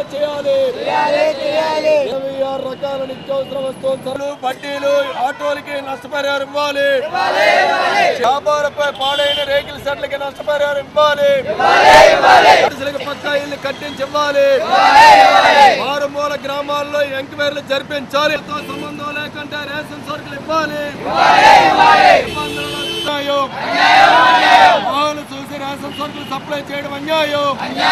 చేయాలి. 26 రకాల నిత్యావసర వస్తువులు బడ్డీలు ఆటోలకి నష్టపరిహారం ఇవ్వాలి. వ్యాపారపై పాడైన రేకుల సెట్లకి నష్టపరిహారం ఇవ్వాలి. పక్కా ఇల్లు కట్టించి ఇవ్వాలి. మారుమూల గ్రామాల్లో ఎంక్వైరీలు జరిపించాలి. సంబంధం లేకుండా రేషన్ సరుకులు ఇవ్వాలి. చూసి రేషన్ సరుకులు సప్లై చేయడం అన్యాయం.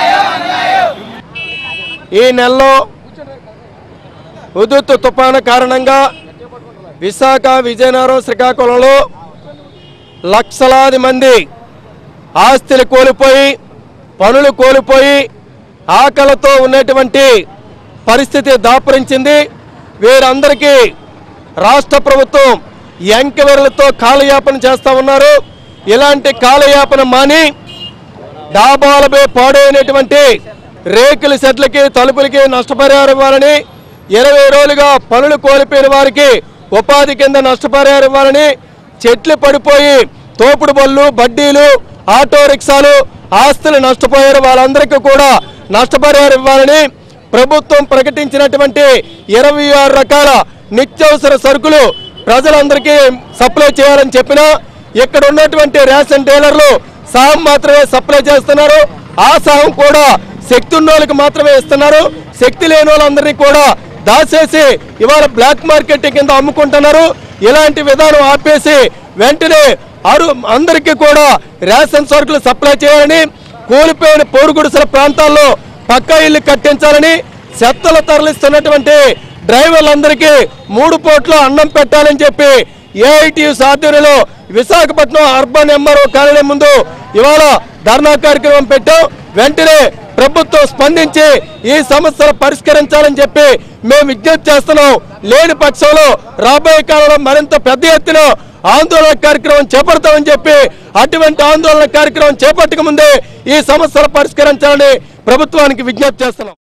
ఈ నెలలో హుదూద్ తుఫాను కారణంగా విశాఖ, విజయనగరం, శ్రీకాకుళంలో లక్షలాది మంది ఆస్తులు కోల్పోయి, పనులు కోల్పోయి, ఆకలితో ఉన్నటువంటి పరిస్థితి దాపురించింది. వీరందరికీ రాష్ట్ర ప్రభుత్వం ఎంక్వైరీలతో కాలయాపన చేస్తూ ఉన్నారు. ఇలాంటి కాలయాపన మాని డాబాలపై పాడైనటువంటి రేకుల సెట్లకి, తలుపులకి నష్టపరిహారం ఇవ్వాలని, 20 రోజులుగా పనులు కోల్పోయిన వారికి ఉపాధి కింద నష్టపరిహారం ఇవ్వాలని, చెట్లు పడిపోయి తోపుడు బళ్ళు, బడ్డీలు, ఆటో రిక్షాలు ఆస్తులు నష్టపోయారు వాళ్ళందరికీ కూడా నష్టపరిహారం ఇవ్వాలని, ప్రభుత్వం ప్రకటించినటువంటి 26 రకాల నిత్యావసర సరుకులు ప్రజలందరికీ సప్లై చేయాలని చెప్పినా ఇక్కడ ఉన్నటువంటి రేషన్ డీలర్లు సహం మాత్రమే సప్లై చేస్తున్నారు. ఆ సహం కూడా శక్తి ఉన్న వాళ్ళకి మాత్రమే ఇస్తున్నారు. శక్తి లేని వాళ్ళందరినీ కూడా దాచేసి ఇవాళ బ్లాక్ మార్కెట్ కింద అమ్ముకుంటున్నారు. ఇలాంటి విధానం ఆపేసి వెంటనే అందరికీ కూడా రేషన్ సరుకులు సప్లై చేయాలని, కూలిపోయిన పౌరుగుడిసల ప్రాంతాల్లో పక్కా ఇల్లు కట్టించాలని, చెత్తలు తరలిస్తున్నటువంటి డ్రైవర్లందరికీ 3 పూట్ల అన్నం పెట్టాలని చెప్పి ఏఐటీయూస్ ఆధ్వర్యంలో విశాఖపట్నం అర్బన్ ఎంఆర్ఓ కార్యాలయం ముందు ఇవాళ ధర్నా కార్యక్రమం పెట్టాం. వెంటనే ప్రభుత్వం స్పందించి ఈ సమస్యలు పరిష్కరించాలని చెప్పి మేము విజ్ఞప్తి చేస్తున్నాం. లేని పక్షంలో రాబోయే కాలంలో మరింత పెద్ద ఎత్తున ఆందోళన కార్యక్రమం చేపడతామని చెప్పి, అటువంటి ఆందోళన కార్యక్రమం చేపట్టక ముందే ఈ సమస్యలు పరిష్కరించాలని ప్రభుత్వానికి విజ్ఞప్తి చేస్తున్నాం.